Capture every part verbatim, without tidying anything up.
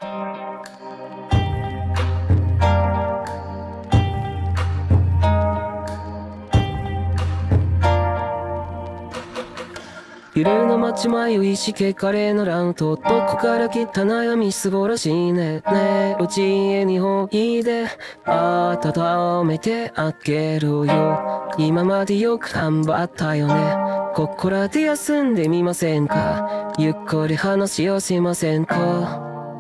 夜の街迷いしけカレーの乱闘どこから来た悩みすぼらしいねねうちへにおいで温めてあげるよ今までよく頑張ったよねここらで休んでみませんかゆっくり話をしませんか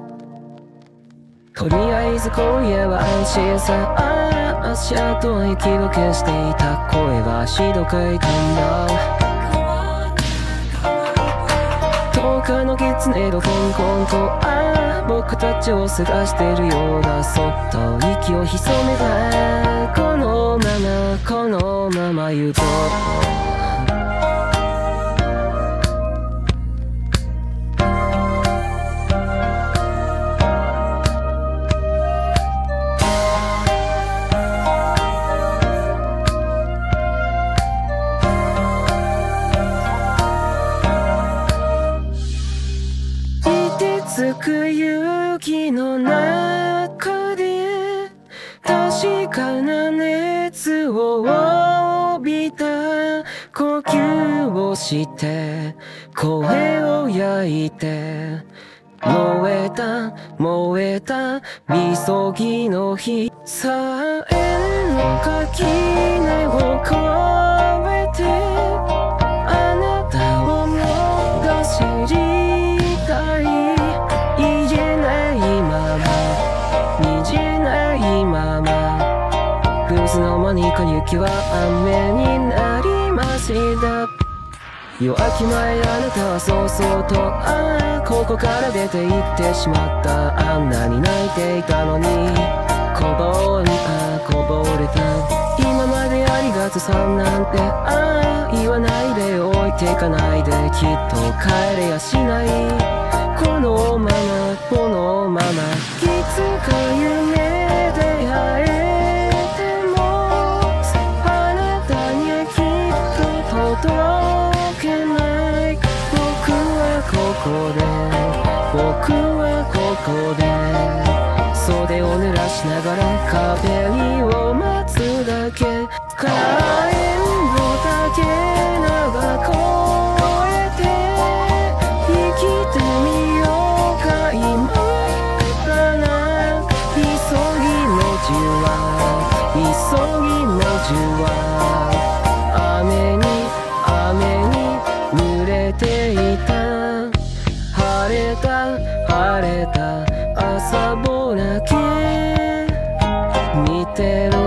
とりあえず今夜は安心さあ足跡は息を消していた声はしどかいたんだ遠くの狐がコンコンとああ僕たちを探してるようだそっと息を潜めたこのままこのまま言うとつく勇気の中で確かな熱を帯びた呼吸をして声を焼いて燃えた燃えたみそぎの火さえの垣根を越えてあなたをもっと知りたいいつの間にか雪は雨になりました夜明け前あなたはそうそうとああここから出て行ってしまったあんなに泣いていたのにこぼれたこぼれた今までありがとさんなんてああ言わないで置いていかないできっと帰れやしないこのままこのままいつか夢で会え届けない僕はここで僕はここで袖を濡らしながら壁を待つだけ火炎の竹長越えて生きてみようか今から急ぎのじわ急ぎのじわ雨に雨に濡れていた晴れた晴れた朝ぼらけ見てる